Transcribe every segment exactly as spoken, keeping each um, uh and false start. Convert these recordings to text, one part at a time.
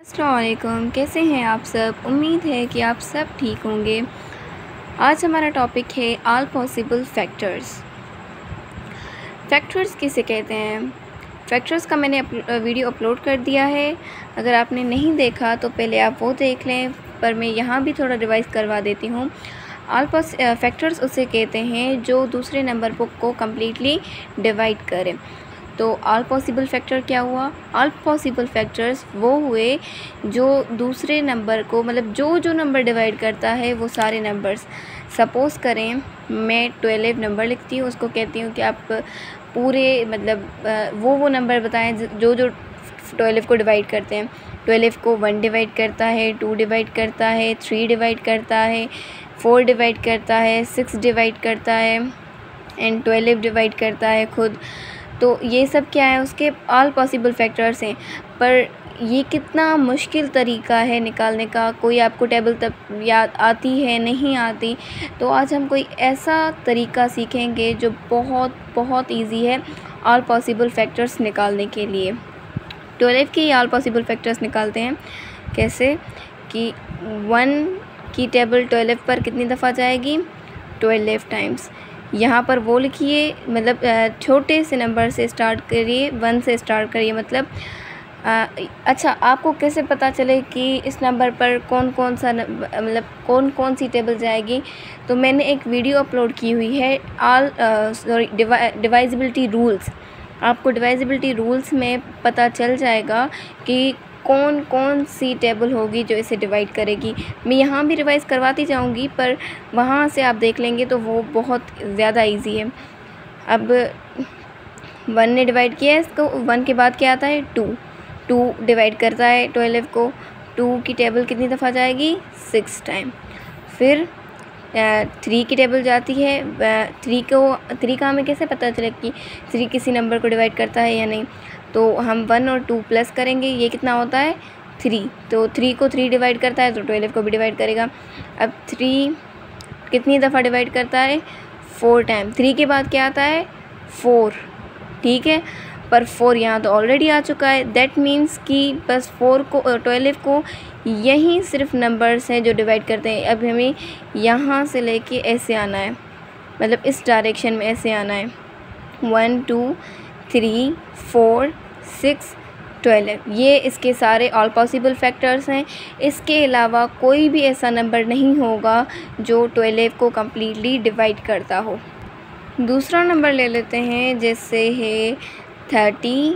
अस्सलाम वालेकुम, कैसे हैं आप सब। उम्मीद है कि आप सब ठीक होंगे। आज हमारा टॉपिक है ऑल पॉसिबल फैक्टर्स। फैक्टर्स किसे कहते हैं? फैक्टर्स का मैंने वीडियो अपलोड कर दिया है, अगर आपने नहीं देखा तो पहले आप वो देख लें, पर मैं यहाँ भी थोड़ा रिवाइज़ करवा देती हूँ। ऑल फैक्टर्स उसे कहते हैं जो दूसरे नंबर को कम्प्लीटली डिवाइड करें। तो ऑल पॉसिबल फैक्टर क्या हुआ? ऑल पॉसिबल फैक्टर्स वो हुए जो दूसरे नंबर को, मतलब जो जो नंबर डिवाइड करता है वो सारे नंबर्स। सपोज़ करें मैं ट्वेल्व नंबर लिखती हूँ, उसको कहती हूँ कि आप पूरे मतलब वो वो नंबर बताएं जो जो ट्वेल्व को डिवाइड करते हैं। ट्वेल्व को वन डिवाइड करता है, टू डिवाइड करता है, थ्री डिवाइड करता है, फोर डिवाइड करता है, सिक्स डिवाइड करता है एंड ट्वेल्व डिवाइड करता है खुद। तो ये सब क्या है, उसके ऑल पॉसिबल फैक्टर्स हैं। पर ये कितना मुश्किल तरीका है निकालने का। कोई आपको टेबल तक याद आती है, नहीं आती, तो आज हम कोई ऐसा तरीका सीखेंगे जो बहुत बहुत इजी है ऑल पॉसिबल फैक्टर्स निकालने के लिए। ट्वेल्व के ऑल पॉसिबल फैक्टर्स निकालते हैं कैसे कि वन की टेबल ट्वेल्व पर कितनी दफ़ा जाएगी? Twelve times. यहाँ पर वो लिखिए, मतलब छोटे से नंबर से स्टार्ट करिए, वन से स्टार्ट करिए। मतलब आ, अच्छा, आपको कैसे पता चले कि इस नंबर पर कौन कौन सा मतलब कौन कौन सी टेबल जाएगी? तो मैंने एक वीडियो अपलोड की हुई है ऑल सॉरी डिवाइजिबिलिटी रूल्स। आपको डिवाइजिबिलिटी रूल्स में पता चल जाएगा कि कौन कौन सी टेबल होगी जो इसे डिवाइड करेगी। मैं यहाँ भी रिवाइज़ करवाती जाऊँगी, पर वहाँ से आप देख लेंगे तो वो बहुत ज़्यादा इजी है। अब वन ने डिवाइड किया है इसको, वन के बाद क्या आता है? टू। टू डिवाइड करता है ट्वेल्व को। टू की टेबल कितनी दफ़ा जाएगी? Six time. फिर थ्री की टेबल जाती है। थ्री को थ्री का हमें कैसे पता चले कि थ्री किसी नंबर को डिवाइड करता है या नहीं? तो हम वन और टू प्लस करेंगे, ये कितना होता है? थ्री। तो थ्री को थ्री डिवाइड करता है तो ट्वेल्व को भी डिवाइड करेगा। अब थ्री कितनी दफ़ा डिवाइड करता है? Four time. थ्री के बाद क्या आता है? फोर। ठीक है, पर फोर यहाँ तो ऑलरेडी आ चुका है। दैट मीन्स कि बस फोर को ट्वेल्व को यही सिर्फ नंबर्स हैं जो डिवाइड करते हैं। अब हमें यहाँ से लेके ऐसे आना है, मतलब इस डायरेक्शन में ऐसे आना है। One two three four six twelve, ये इसके सारे ऑल पॉसिबल फैक्टर्स हैं। इसके अलावा कोई भी ऐसा नंबर नहीं होगा जो ट्वेल्व को कम्प्लीटली डिवाइड करता हो। दूसरा नंबर ले लेते हैं, जैसे है थर्टी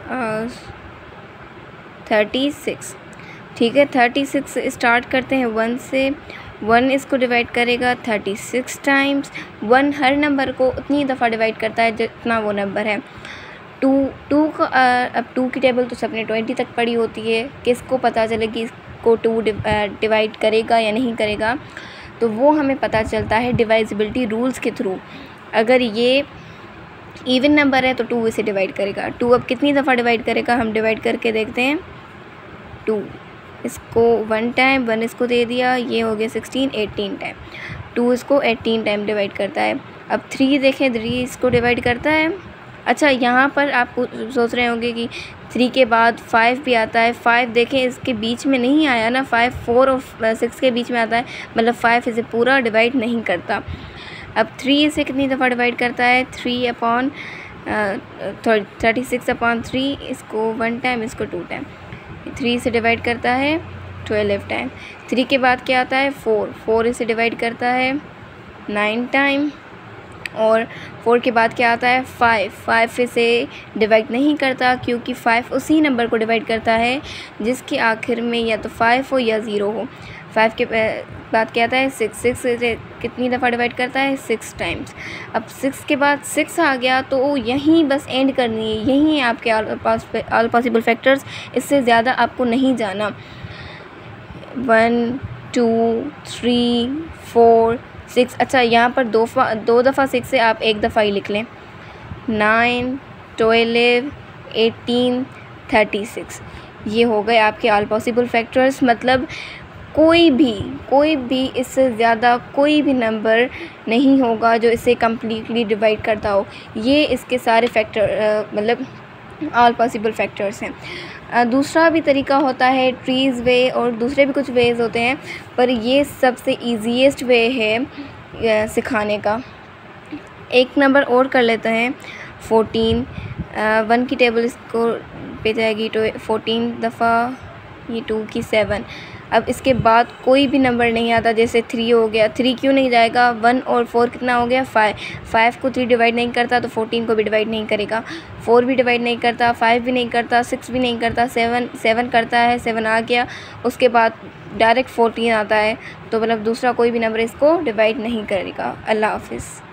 थर्टी सिक्स। ठीक है, थर्टी सिक्स स्टार्ट करते हैं वन से। वन इसको डिवाइड करेगा थर्टी सिक्स टाइम्स। वन हर नंबर को उतनी दफ़ा डिवाइड करता है जितना वो नंबर है। टू टू का अब टू की टेबल तो सबने ट्वेंटी तक पढ़ी होती है। किसको पता चले कि इसको टू डिवाइड करेगा या नहीं करेगा? तो वो हमें पता चलता है डिवाइजिबिलिटी रूल्स के थ्रू। अगर ये इवन नंबर है तो टू इसे डिवाइड करेगा। टू अब कितनी दफ़ा डिवाइड करेगा? हम डिवाइड करके देखते हैं। टू इसको वन टाइम, वन इसको दे दिया, ये हो गया सिक्सटीन, एटीन टाइम। टू इसको एटीन टाइम डिवाइड करता है। अब थ्री देखें, थ्री इसको डिवाइड करता है। अच्छा, यहाँ पर आप सोच रहे होंगे कि थ्री के बाद फाइव भी आता है। फाइव देखें, इसके बीच में नहीं आया ना, फाइव फोर और सिक्स के बीच में आता है, मतलब फाइव इसे पूरा डिवाइड नहीं करता। अब थ्री इसे कितनी दफ़ा डिवाइड करता है? Three upon thirty six upon three, इसको वन टाइम, इसको टू टाइम। थ्री से डिवाइड करता है ट्वेल्व टाइम। थ्री के बाद क्या आता है? फोर। फोर इसे डिवाइड करता है नाइन टाइम। और फोर के बाद क्या आता है? फाइव। फाइव इसे डिवाइड नहीं करता, क्योंकि फाइव उसी नंबर को डिवाइड करता है जिसके आखिर में या तो फाइव हो या ज़ीरो हो। फाइव के बाद क्या आता है? सिक्स। सिक्स इसे कितनी दफ़ा डिवाइड करता है? Six times. अब सिक्स के बाद सिक्स आ गया तो यहीं बस एंड करनी है। यहीं आपके ऑल पॉसिबल फैक्टर्स, इससे ज़्यादा आपको नहीं जाना। One two three four six. अच्छा, यहाँ पर दो दो दफ़ा सिक्स से आप एक दफ़ा ही लिख लें। Nine, twelve, eighteen, thirty six, ये हो गए आपके ऑल पॉसिबल फैक्टर्स। मतलब कोई भी कोई भी इससे ज़्यादा कोई भी नंबर नहीं होगा जो इसे कम्प्लीटली डिवाइड करता हो। ये इसके सारे फैक्टर मतलब ऑल पॉसिबल फैक्टर्स हैं। दूसरा भी तरीका होता है ट्रीज़ वे, और दूसरे भी कुछ वेज़ होते हैं, पर ये सबसे ईजीएस्ट वे है सिखाने का। एक नंबर और कर लेते हैं, फोर्टीन। वन की टेबल इसको पे जाएगी तो फोर्टीन दफ़ा, ये टू की सेवन। अब इसके बाद कोई भी नंबर नहीं आता, जैसे थ्री हो गया, थ्री क्यों नहीं जाएगा, वन और फोर कितना हो गया, फाइव। फाइव को थ्री डिवाइड नहीं करता तो फोर्टीन को भी डिवाइड नहीं करेगा। फोर भी डिवाइड नहीं करता, फाइव भी नहीं करता, सिक्स भी नहीं करता, सेवन सेवन करता है, सेवन आ गया, उसके बाद डायरेक्ट फोर्टीन आता है। तो मतलब दूसरा कोई भी नंबर इसको डिवाइड नहीं करेगा। अल्लाह हाफिज़।